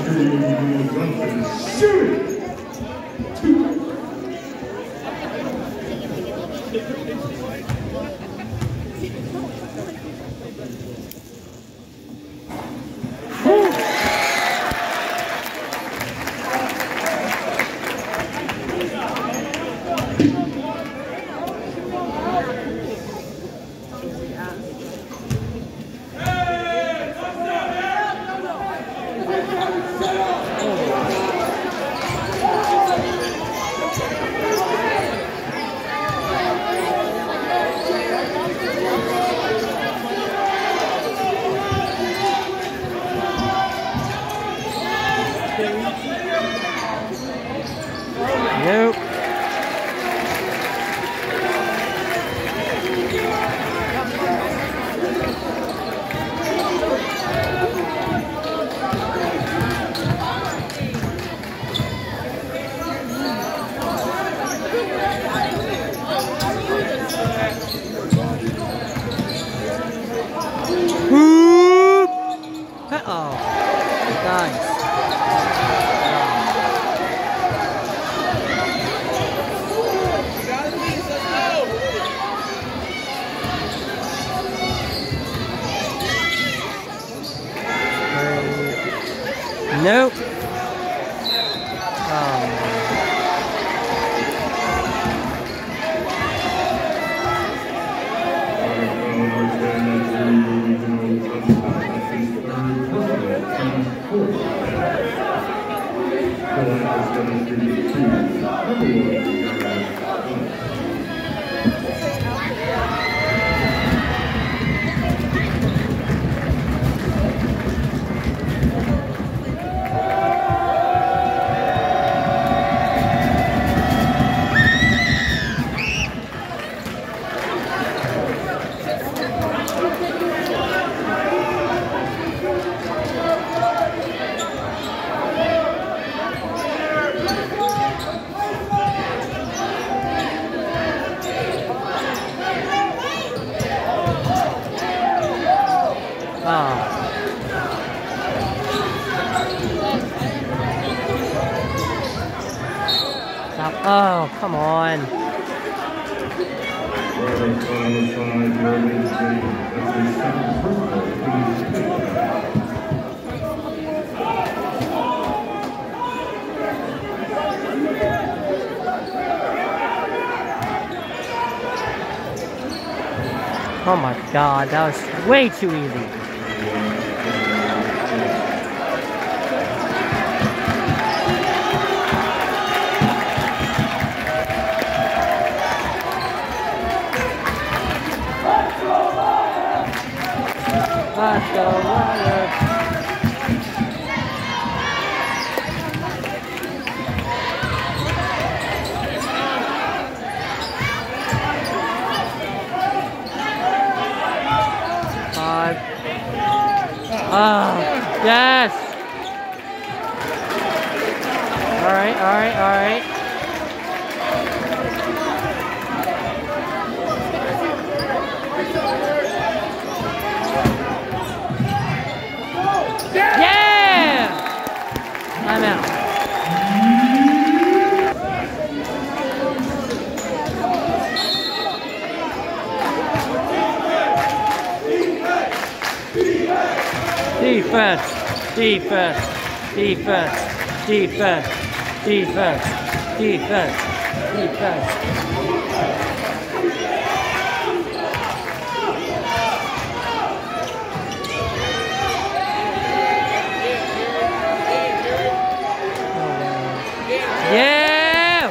Nope. Whoop. Uh-oh. Nice. Nope. Oh, come on. Oh my God, that was way too easy. Let's go, Warriors! 5. Oh, yes! Alright, alright, alright. I'm out. Defense, defense, defense, defense, defense, defense, defense. Yeah!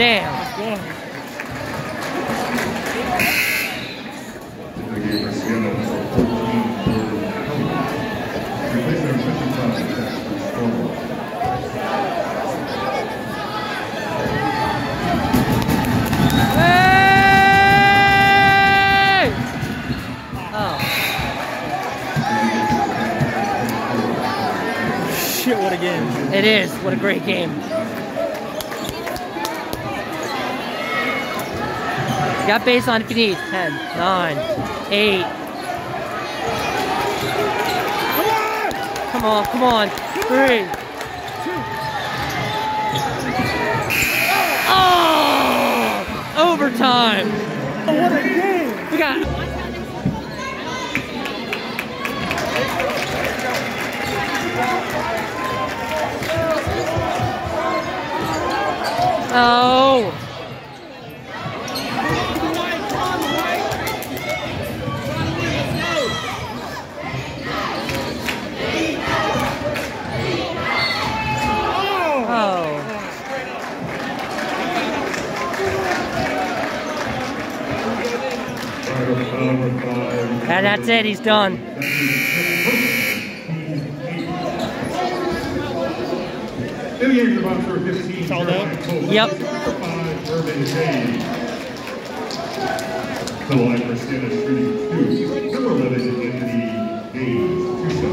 Damn. The game for Siena was 14 for replacing our 55 forward. Hey! Oh. Shit, what a game. It is. What a great game. You got baseline if you need. 10, 9, 8. Come on, come on. 3. Oh! Overtime. Oh, what a game. We got. Oh. And that's it, he's done. Sold out? Yep. The line for Siena shooting 2. Number 11, Anthony Hayes.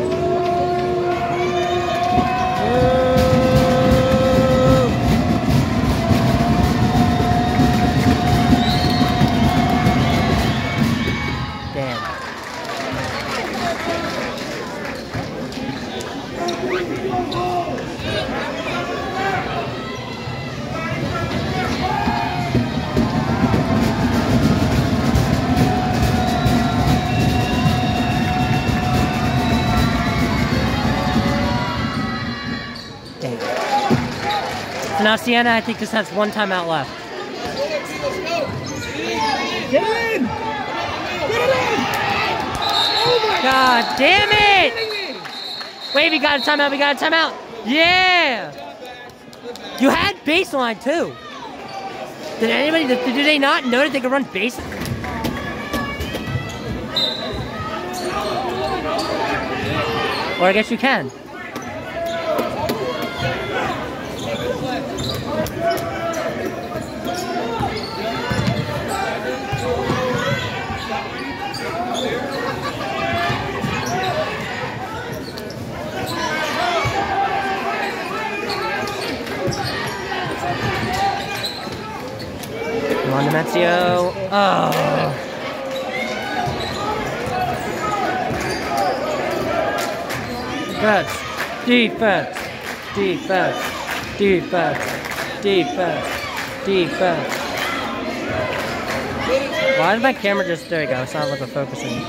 So now Siena, I think, just has one timeout left. Get in! Get it in! Oh my God damn it! Wait, we got a timeout, we got a timeout! Yeah! You had baseline too. Did anybody, did they not know that they could run base? Or I guess you can. Come on, Demetrio. Oh. Defense. Defense. Defense. Defense. Defense. Why did my camera just... There you go. It's not like we're focusing.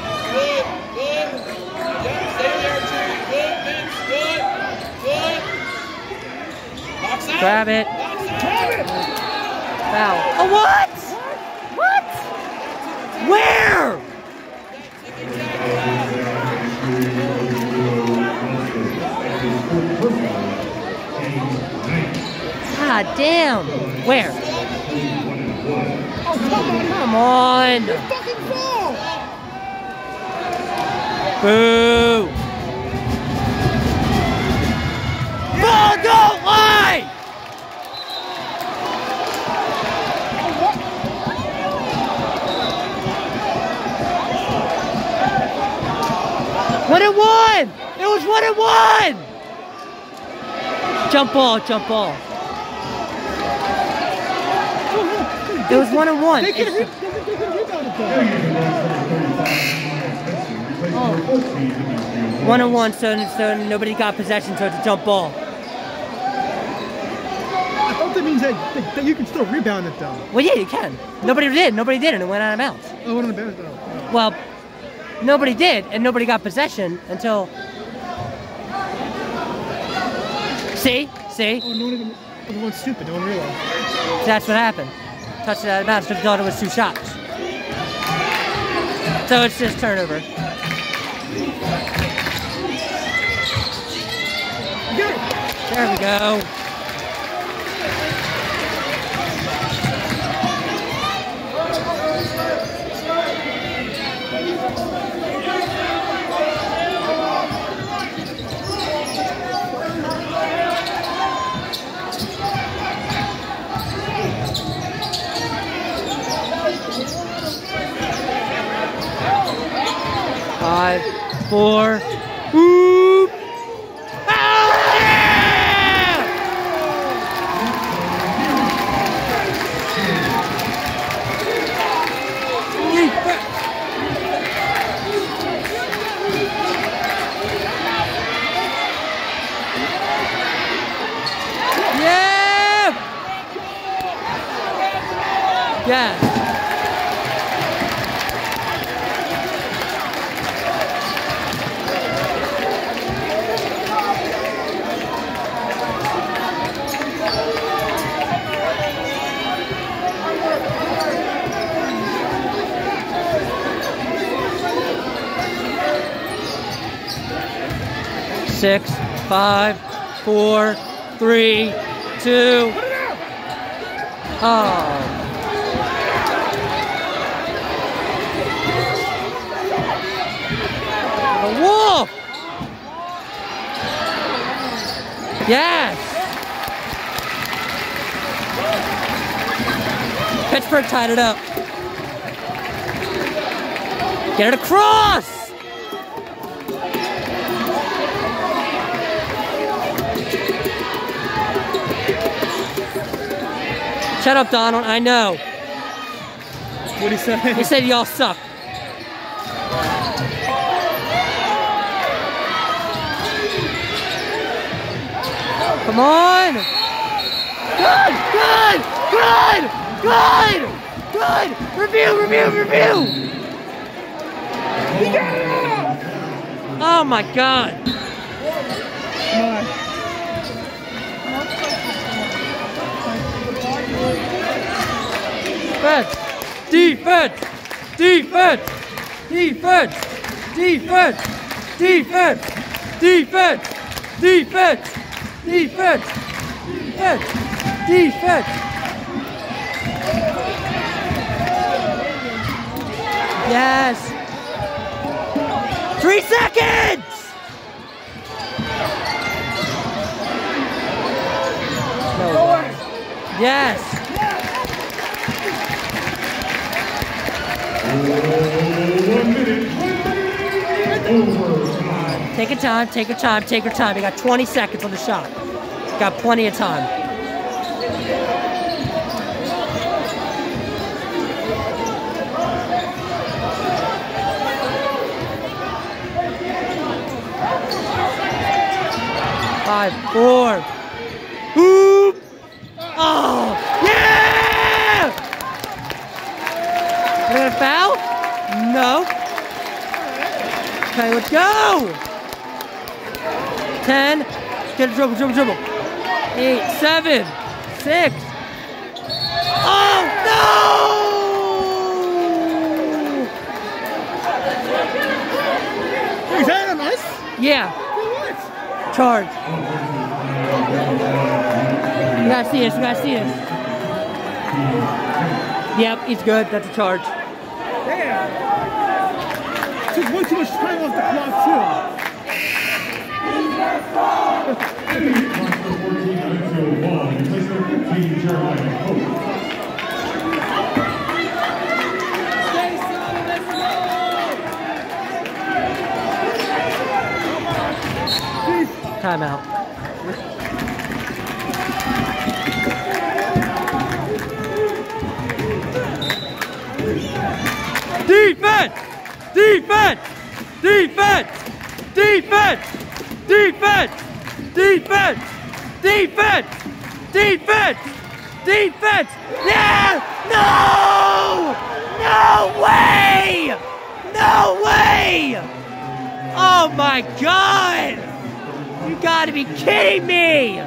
Grab it. Foul. Oh, what? What? Where? God damn. Where? Oh, Come on. fucking ball! Boo. Ball don't lie. One and one! It was 1-1! Jump ball, jump ball. It was 1-1. They can rebound it though. 1-1, so nobody got possession, so it's a jump ball. I thought that means that you can still rebound it though. Well, yeah, you can. Nobody did, and it went out of bounds. Oh, what on the bench though? Well, nobody did, and nobody got possession until... See? Oh, no one even... Everyone's stupid, no one realized. That's what happened. Touched it out of bounds, but thought it was 2 shots. So it's just turnover. There we go. 4. Whoop! Oh, yeah! Yeah! Yeah. Six, 5, 4, 3, 2. Oh. The wolf. Yes. Pittsburgh tied it up. Get it across. Shut up, Donald. I know. What'd he say? He said y'all suck. Come on. Good, good, good, good, good. Review, review, review. Oh my God. Come on. Defense, defense, defense, defense, defense, defense, defense, defense, defense, defense. Yes. 3 seconds. No. Yes. Take your time, take your time, take your time. You got 20 seconds on the shot. Got plenty of time. Five, 4. Hoop! Oh, yeah! Are they gonna foul? No. Okay, let's go! 10. Get a dribble, dribble, dribble. 8, 7, 6. Oh, no! Is that on us? Yeah. Charge. You gotta see this, you gotta see this. Yep, he's good. That's a charge. Damn. Took way too much time off the clock, too. Timeout. Defense! Defense! Defense! Defense! Defense! Defense! Defense! Defense! Defense! Yeah! No! No way! No way! Oh my God! You gotta be kidding me!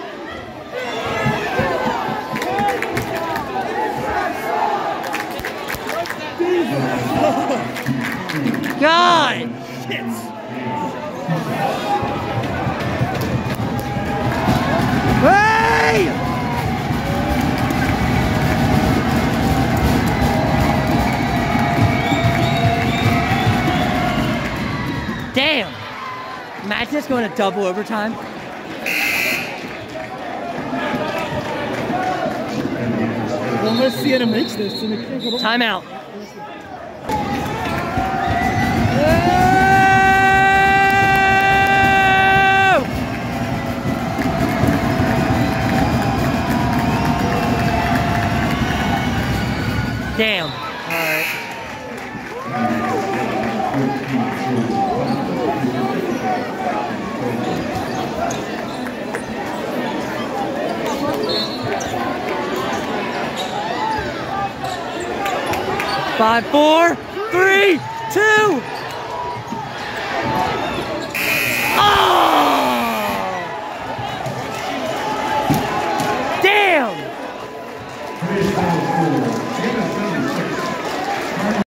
God! Shit! Hey! Damn! Imagine this going to double overtime. Well, unless Siena makes this, and it can't go. Timeout. 5, 4, 3, 2,